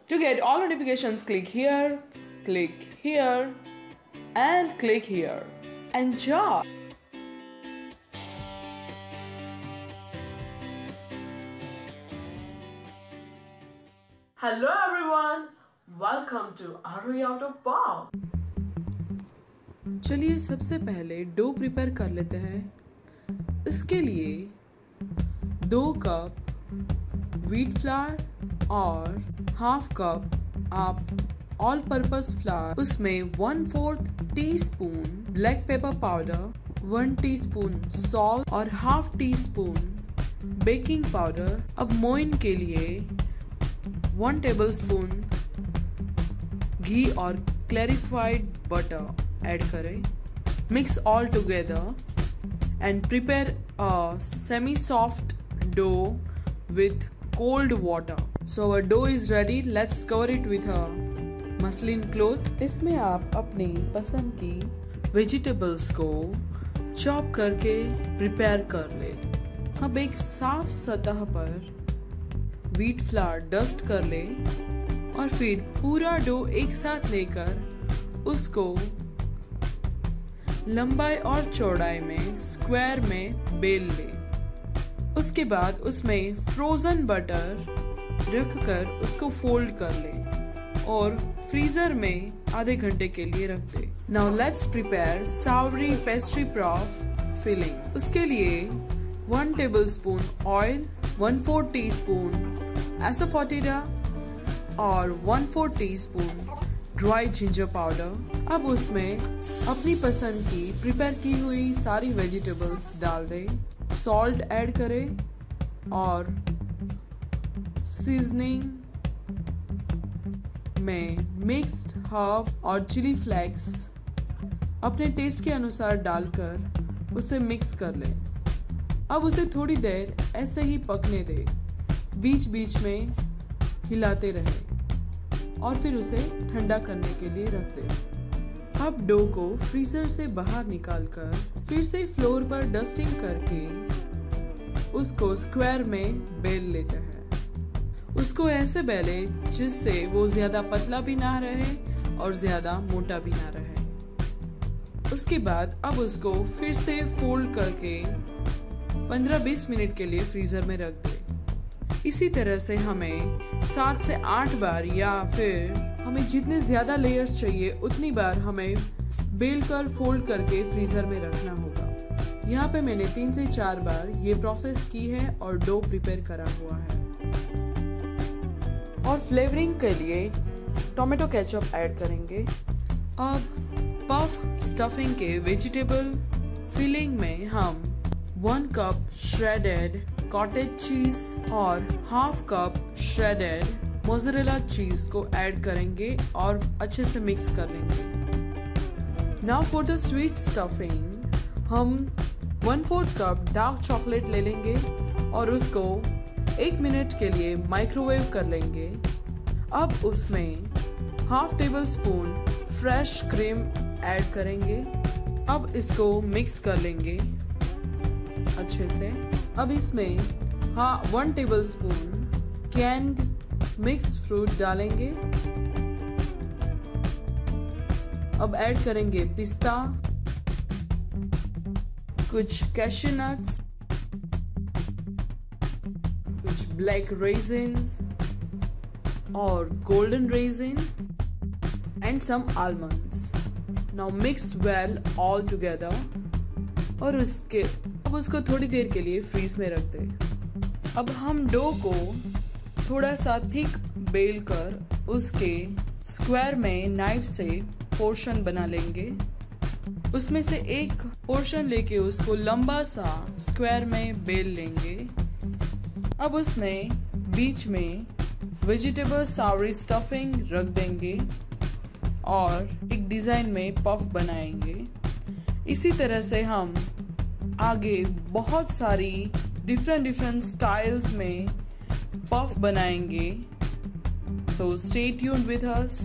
To get all notifications, click here, and click here. Enjoy! Hello everyone, welcome to Are We Out of Box? चलिए सबसे पहले dough prepare कर लेते हैं। इसके लिए 2 कप व्हीट फ्लावर और हाफ कप आप ऑल पर्पस फ्लावर, उसमें 1/4 teaspoon black pepper powder, 1 teaspoon salt और हाफ टीस्पून बेकिंग पाउडर। अब मोइन के लिए 1 टेबलस्पून घी और क्लैरिफाइड बटर ऐड करें। Mix all together and prepare a semi soft dough with cold water. So our dough is ready. Let's cover it with a muslin cloth. इसमें आप अपनी पसंद की वेजिटेबल्स को चॉप करके प्रिपेयर कर ले। अब एक साफ सतह पर व्हीट फ्लावर डस्ट कर ले और फिर पूरा डो एक साथ लेकर उसको लंबाई और चौड़ाई में स्क्वायर में बेल ले। उसके बाद उसमें फ्रोजन बटर रखकर उसको फोल्ड कर ले और फ्रीजर में आधे घंटे के लिए रख दे। Now let's prepare savoury pastry puff filling. उसके लिए 1 टेबलस्पून ऑयल, 1/4 टीस्पून एसोफोटिडा और 1/4 टीस्पून ड्राई जिंजर पाउडर। अब उसमें अपनी पसंद की प्रिपेयर की हुई सारी वेजिटेबल्स डाल दें, सॉल्ट ऐड करें और सीजनिंग में मिक्स्ड हर्ब और चिली फ्लेक्स अपने टेस्ट के अनुसार डालकर उसे मिक्स कर लें। अब उसे थोड़ी देर ऐसे ही पकने दें, बीच बीच में हिलाते रहें और फिर उसे ठंडा करने के लिए रख दें। अब डो को फ्रीजर से बाहर निकालकर फिर से फ्लोर पर डस्टिंग करके उसको स्क्वायर में बेल लेते हैं। उसको ऐसे बेले जिससे वो ज्यादा पतला भी ना रहे और ज्यादा मोटा भी ना रहे। उसके बाद अब उसको फिर से फोल्ड करके 15-20 मिनट के लिए फ्रीजर में रख दें। इसी तरह से हमें 7 से 8 बार या फिर हमें जितने ज्यादा लेयर्स चाहिए उतनी बार हमें बेल कर फोल्ड करके फ्रीजर में रखना होगा। यहाँ पे मैंने 3 से 4 बार ये प्रोसेस की है और डो प्रिपेयर करा हुआ है। और फ्लेवरिंग के लिए टोमेटो केचप ऐड करेंगे। अब पफ स्टफिंग के वेजिटेबल फिलिंग में हम 1 कप श्रेडेड कॉटेज चीज और हाफ कप श्रेडेड मोज़रेला चीज को ऐड करेंगे और अच्छे से मिक्स कर लेंगे। Now for the sweet stuffing हम 1/4 कप डार्क चॉकलेट ले लेंगे और उसको 1 मिनट के लिए माइक्रोवेव कर लेंगे। अब उसमें half tablespoon fresh cream add करेंगे। अब इसको मिक्स कर लेंगे अच्छे से। अब इसमें 1 tablespoon canned mix fruit डालेंगे। अब ऐड करेंगे पिस्ता, कुछ कैश्यू नट्स, कुछ ब्लैक रेजिन्स और golden raisin and some almonds. Now mix well all together और अब उसको थोड़ी देर के लिए फ्रीज में रख दें। अब हम डो को थोड़ा सा थिक बेल कर उसके स्क्वायर में नाइफ से पोर्शन बना लेंगे। उसमें से एक पोर्शन लेके उसको लंबा सा स्क्वायर में बेल लेंगे। अब उसमें बीच में वेजिटेबल सावरी स्टफिंग रख देंगे और एक डिजाइन में पफ बनाएंगे। इसी तरह से हम आगे बहुत सारी डिफरेंट स्टाइल्स में पफ बनाएंगे। So stay tuned with us.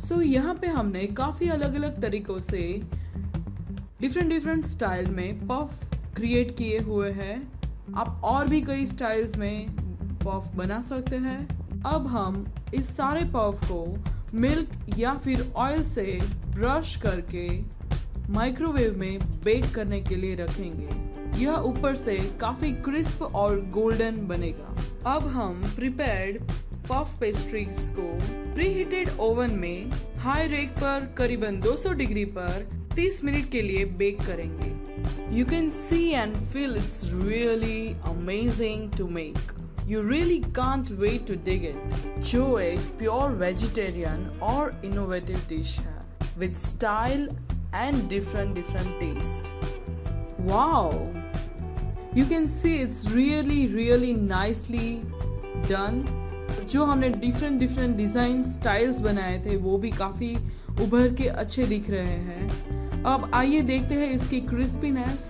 So यहाँ पे हमने काफ़ी अलग अलग तरीकों से डिफरेंट स्टाइल में पफ क्रिएट किए हुए हैं। आप और भी कई स्टाइल्स में पफ बना सकते हैं। अब हम इस सारे पफ को मिल्क या फिर ऑयल से ब्रश करके माइक्रोवेव में बेक करने के लिए रखेंगे। यह ऊपर से काफी क्रिस्प और गोल्डन बनेगा। अब हम प्रिपेयर्ड पफ पेस्ट्रीज को प्रीहीटेड ओवन में हाई रेक पर करीबन 200 डिग्री पर 30 मिनट के लिए बेक करेंगे। You can see and feel it's really amazing to make. You really can't wait to dig it. जो एक प्योर वेजिटेरियन और इनोवेटिव डिश है with style and different taste. Wow! You can see it's really nicely done. जो हमने different design styles बनाए थे वो भी काफी उभर के अच्छे दिख रहे हैं। अब आइए देखते हैं इसकी crispiness.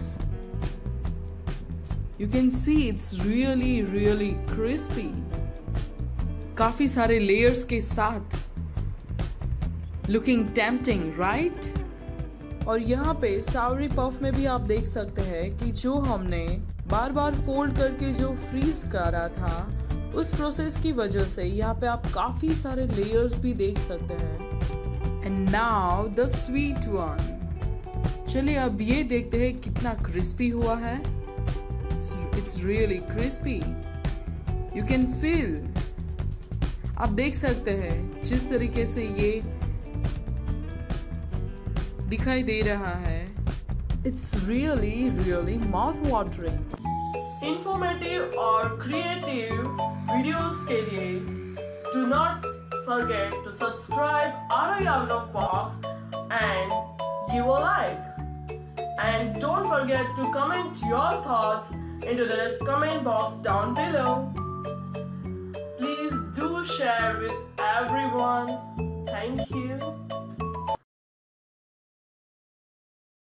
You can see it's really crispy. काफी सारे लेयर्स के साथ looking tempting, right? और यहाँ पे सावरी पफ में भी आप देख सकते हैं कि जो हमने बार फोल्ड करके जो फ्रीज करा था उस प्रोसेस की वजह से यहाँ पे आप काफी सारे लेयर्स भी देख सकते हैं। And now the sweet one. चलिए अब ये देखते हैं कितना क्रिस्पी हुआ है। It's really crispy. You can feel, आप देख सकते हैं जिस तरीके से ये दिखाई दे रहा है। It's really mouth watering. Informative और क्रिएटिव वीडियोस के लिए do not forget to subscribe ROE Out of Box and give a like. And don't forget to comment your thoughts into the comment box down below. Please do share with everyone. Thank you.